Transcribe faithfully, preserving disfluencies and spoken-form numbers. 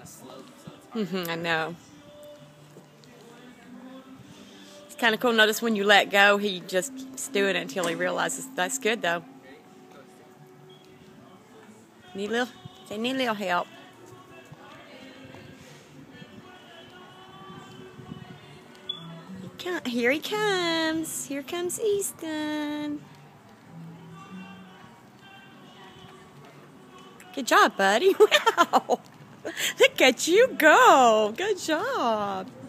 on a slope, so it's hard. Mm-hmm, I know. It's kind of cool. Notice when you let go, he just keeps doing it until he realizes. That's good, though. Need a little, they need a little help. He come, here he comes. Here comes Easton. Good job, buddy. Wow. Look at you go. Good job.